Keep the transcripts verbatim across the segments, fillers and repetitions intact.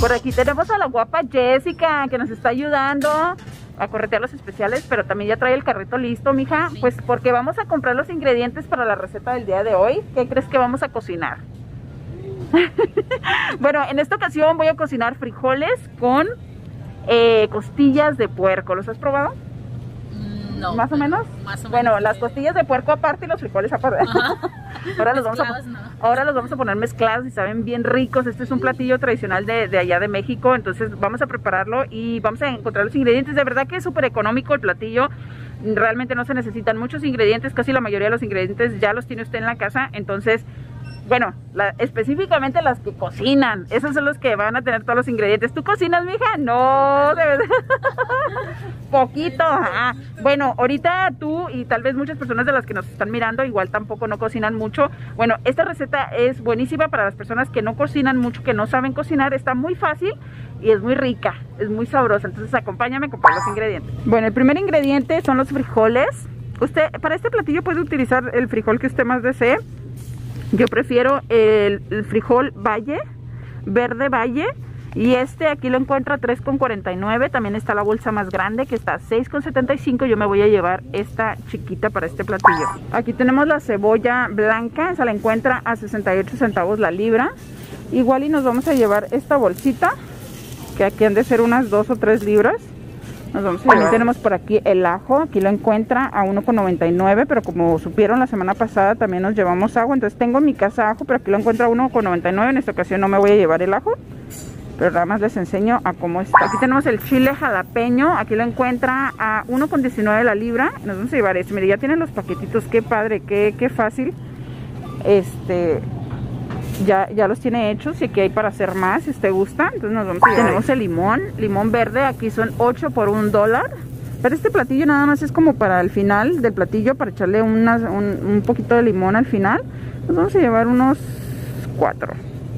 Por aquí tenemos a la guapa Jessica, que nos está ayudando a corretear los especiales, pero también ya trae el carrito listo, mija. Sí. Pues porque vamos a comprar los ingredientes para la receta del día de hoy. ¿Qué crees que vamos a cocinar? Bueno, en esta ocasión voy a cocinar frijoles con eh, costillas de puerco. ¿Los has probado? No. ¿Más o menos? Más o menos. Bueno, las costillas de puerco aparte y los frijoles aparte. Ahora los, vamos a, no. ahora los vamos a poner mezclados y saben bien ricos. Este es un platillo tradicional de, de allá de México. Entonces vamos a prepararlo y vamos a encontrar los ingredientes. De verdad que es súper económico el platillo. Realmente no se necesitan muchos ingredientes. Casi la mayoría de los ingredientes ya los tiene usted en la casa. Entonces, bueno, la, específicamente las que cocinan, esos son los que van a tener todos los ingredientes. ¿Tú cocinas, mija? No, de verdad. Poquito. Ah, bueno, ahorita tú y tal vez muchas personas de las que nos están mirando igual tampoco no cocinan mucho. Bueno, esta receta es buenísima para las personas que no cocinan mucho, que no saben cocinar. Está muy fácil y es muy rica, es muy sabrosa. Entonces acompáñame a comprar los ingredientes. Bueno, el primer ingrediente son los frijoles. Usted, para este platillo puede utilizar el frijol que usted más desee. Yo prefiero el, el frijol Valle, verde Valle, y este aquí lo encuentro a tres con cuarenta y nueve. También está la bolsa más grande que está a seis con setenta y cinco. Yo me voy a llevar esta chiquita para este platillo. Aquí tenemos la cebolla blanca, se la encuentra a sesenta y ocho centavos la libra. Igual y nos vamos a llevar esta bolsita, que aquí han de ser unas dos o tres libras. Nos vamos a También tenemos por aquí el ajo, aquí lo encuentra a uno con noventa y nueve, pero como supieron la semana pasada también nos llevamos ajo, entonces tengo en mi casa ajo, pero aquí lo encuentro a uno con noventa y nueve. En esta ocasión no me voy a llevar el ajo, pero nada más les enseño a cómo está. Aquí tenemos el chile jalapeño, aquí lo encuentra a uno con diecinueve la libra. Nos vamos a llevar este, mire, ya tienen los paquetitos, qué padre, qué, qué fácil. Este... Ya, ya los tiene hechos y aquí hay para hacer más si usted gusta. Entonces nos vamos a llevar. Tenemos el limón, limón verde, aquí son ocho por un dólar. Pero este platillo nada más es como para el final del platillo, para echarle una, un, un poquito de limón al final. Nos vamos a llevar unos cuatro.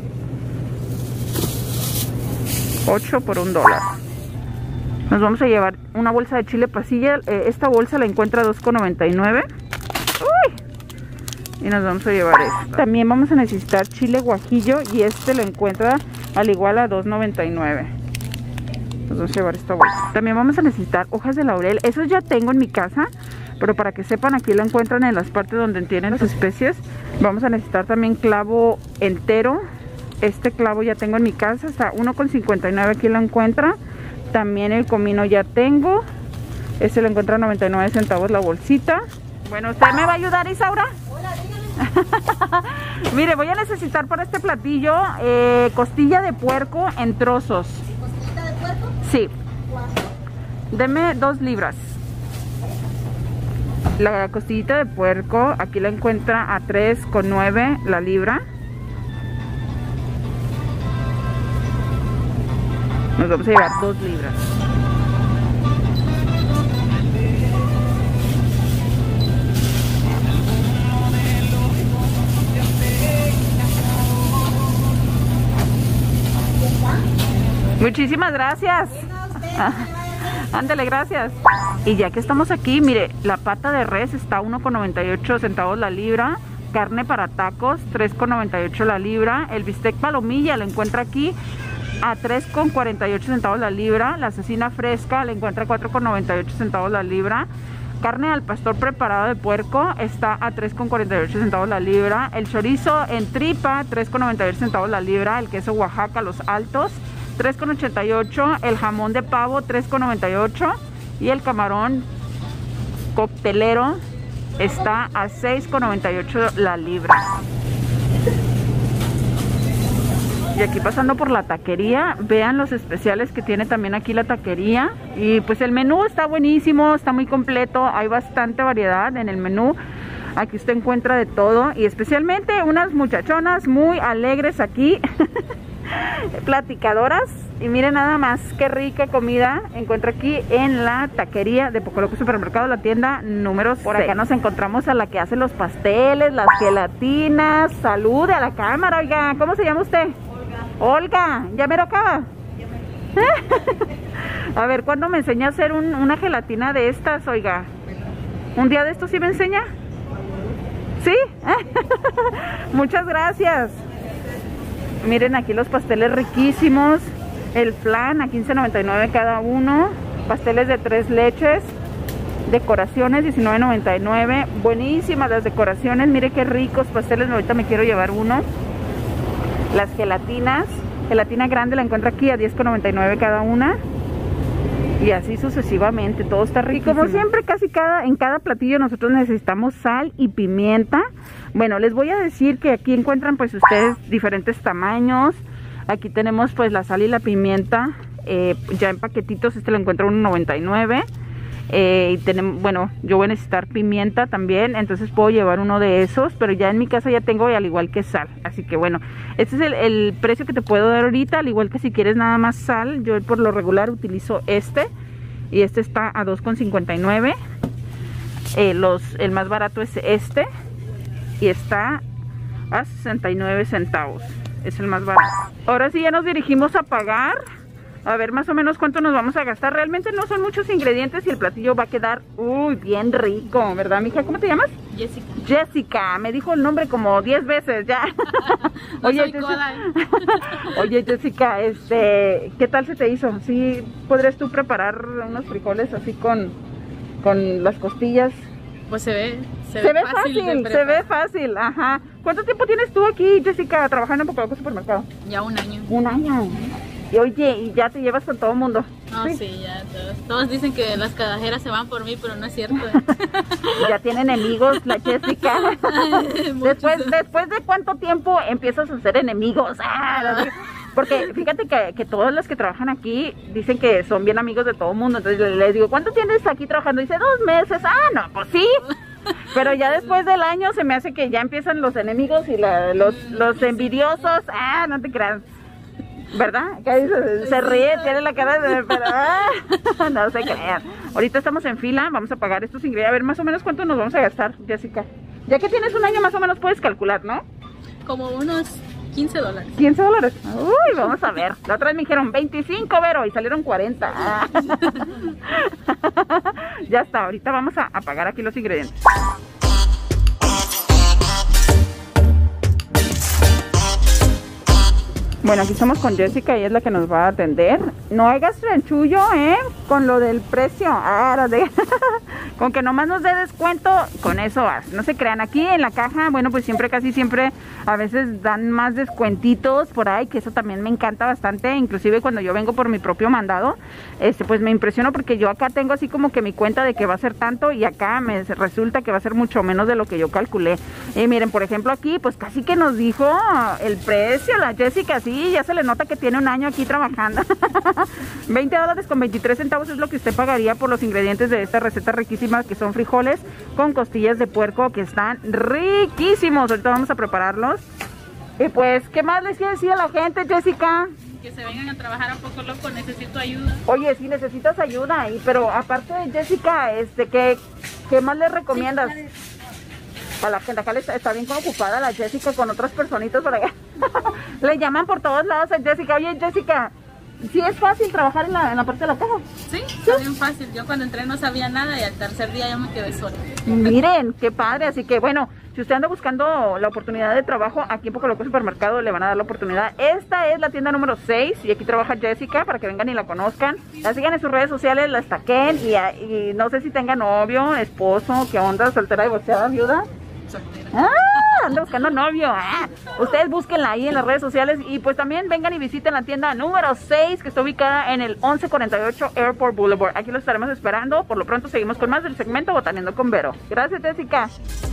ocho por un dólar. Nos vamos a llevar una bolsa de chile pasilla. Eh, esta bolsa la encuentra a dos con noventa y nueve. ¡Uy! Y nos vamos a llevar esto. También vamos a necesitar chile guajillo y este lo encuentra al igual a dos noventa y nueve. Nos vamos a llevar esta bolsa. También vamos a necesitar hojas de laurel. Esos ya tengo en mi casa, pero para que sepan, aquí lo encuentran en las partes donde tienen las especies. Vamos a necesitar también clavo entero. Este clavo ya tengo en mi casa, hasta uno con cincuenta y nueve aquí lo encuentra. También el comino ya tengo. Este lo encuentra a noventa y nueve centavos la bolsita. Bueno, ¿usted me va a ayudar, Isaura? Mire, voy a necesitar para este platillo eh, costilla de puerco en trozos. ¿Costillita de puerco? Sí. ¿Cuánto? Deme dos libras. La costillita de puerco aquí la encuentra a tres con nueve la libra. Nos vamos a llevar dos libras. Muchísimas gracias. Ándale, gracias. Y ya que estamos aquí, mire, la pata de res está a uno con noventa y ocho centavos la libra. Carne para tacos, tres con noventa y ocho la libra. El bistec palomilla lo encuentra aquí a tres con cuarenta y ocho centavos la libra. La cecina fresca la encuentra a cuatro con noventa y ocho centavos la libra. Carne al pastor preparado de puerco está a tres con cuarenta y ocho centavos la libra. El chorizo en tripa, tres con noventa y ocho centavos la libra. El queso Oaxaca, los altos, tres con ochenta y ocho. El jamón de pavo, tres con noventa y ocho. Y el camarón coctelero está a seis con noventa y ocho la libra. Y aquí pasando por la taquería, vean los especiales que tiene también aquí la taquería. Y pues el menú está buenísimo, está muy completo, hay bastante variedad en el menú. Aquí usted encuentra de todo y especialmente unas muchachonas muy alegres aquí, platicadoras. Y miren nada más qué rica comida encuentra aquí en la taquería de Pocoloco Supermercado, la tienda número seis. Por acá nos encontramos a la que hace los pasteles, las gelatinas. Salude a la cámara, oiga, ¿cómo se llama usted? Olga, ¿ya me lo acaba? A ver, ¿cuándo me enseña a hacer un, una gelatina de estas, oiga? ¿Un día de estos sí me enseña? ¿Sí? Muchas gracias. Miren aquí los pasteles riquísimos. el flan a quince noventa y nueve cada uno. Pasteles de tres leches. Decoraciones diecinueve noventa y nueve. Buenísimas las decoraciones. Mire qué ricos pasteles. Ahorita me quiero llevar uno. Las gelatinas. Gelatina grande la encuentro aquí a diez noventa y nueve cada una. Y así sucesivamente. Todo está rico. Y como siempre, casi cada, en cada platillo nosotros necesitamos sal y pimienta. Bueno, les voy a decir que aquí encuentran pues ustedes diferentes tamaños. Aquí tenemos pues la sal y la pimienta. Eh, ya en paquetitos. Este lo encuentro a uno noventa y nueve. Eh, y tenemos, bueno, yo voy a necesitar pimienta también, entonces puedo llevar uno de esos, pero ya en mi casa ya tengo, al igual que sal, así que bueno, este es el, el precio que te puedo dar ahorita, al igual que si quieres nada más sal, yo por lo regular utilizo este, y este está a dos con cincuenta y nueve, eh, los, el más barato es este, y está a sesenta y nueve centavos, es el más barato. Ahora sí ya nos dirigimos a pagar. A ver más o menos cuánto nos vamos a gastar. Realmente no son muchos ingredientes y el platillo va a quedar uy, bien rico, ¿verdad, mija? ¿Cómo te llamas? Jessica. Jessica, me dijo el nombre como diez veces ya. No Oye, soy Jessica, Oye, Jessica, este, ¿qué tal se te hizo? ¿Sí podrías tú preparar unos frijoles así con, con las costillas? Pues se ve, se, Se ve, ve fácil, fácil, de se ve preparar. fácil, ajá. ¿Cuánto tiempo tienes tú aquí, Jessica, trabajando en Popoloco Supermercado? Ya un año. Un año. Y oye, y ya te llevas con todo el mundo. No, sí, sí ya todos. Todos dicen que las cajajeras se van por mí, pero no es cierto. Ya tiene enemigos la Jessica. después, después de cuánto tiempo empiezas a ser enemigos. Ah, porque fíjate que, que todas las que trabajan aquí dicen que son bien amigos de todo el mundo. Entonces les digo, ¿cuánto tienes aquí trabajando? Dice, dos meses. Ah, no, pues sí. Pero ya después del año se me hace que ya empiezan los enemigos y la, los, los envidiosos. Ah, no te creas. ¿Verdad? Se, se ríe, tiene la cara de... Pero, ah, no se crean. Ahorita estamos en fila, vamos a pagar estos ingredientes. A ver, más o menos cuánto nos vamos a gastar, Jessica. Ya que tienes un año, más o menos puedes calcular, ¿no? Como unos quince dólares. quince dólares. Uy, vamos a ver. La otra vez me dijeron veinticinco, Vero, y salieron cuarenta. Ah. Ya está, ahorita vamos a, a pagar aquí los ingredientes. Bueno, aquí estamos con Jessica, ella es la que nos va a atender. No hagas chanchullo, ¿eh? Con lo del precio. Ah, de... con que nomás nos dé descuento, con eso vas. No se crean, aquí en la caja, bueno, pues siempre, casi siempre, a veces dan más descuentitos por ahí, que eso también me encanta bastante. Inclusive cuando yo vengo por mi propio mandado, este, pues me impresiono porque yo acá tengo así como que mi cuenta de que va a ser tanto y acá me resulta que va a ser mucho menos de lo que yo calculé. Y miren, por ejemplo aquí, pues casi que nos dijo el precio la Jessica, sí. Sí, ya se le nota que tiene un año aquí trabajando. veinte dólares con veintitrés centavos es lo que usted pagaría por los ingredientes de esta receta riquísima, que son frijoles con costillas de puerco, que están riquísimos. Ahorita vamos a prepararlos. Y pues, ¿qué más les quiere decir a la gente, Jessica? Que se vengan a trabajar a Poco Loco, necesito ayuda. Oye, sí necesitas ayuda, y, pero aparte de Jessica, este, ¿qué, qué más les recomiendas? Sí, para la gente acá está, está bien ocupada la Jessica con otras personitas por allá. Le llaman por todos lados a Jessica. Oye, Jessica, ¿sí es fácil trabajar en la, en la parte de la caja? Sí, está bien fácil. Yo cuando entré no sabía nada y al tercer día ya me quedé sola. Miren, qué padre. Así que bueno, si usted anda buscando la oportunidad de trabajo, aquí en Poco Loco Supermercado le van a dar la oportunidad. Esta es la tienda número seis y aquí trabaja Jessica para que vengan y la conozcan. La sigan en sus redes sociales, la estaquen y, y no sé si tenga novio, esposo, qué onda, soltera, divorciada, viuda. Ah, anda buscando novio. Ah, ustedes búsquenla ahí en las redes sociales y pues también vengan y visiten la tienda número seis que está ubicada en el once cuarenta y ocho Airport Boulevard. Aquí los estaremos esperando. Por lo pronto seguimos con más del segmento Botaneando con Vero. Gracias, Jessica.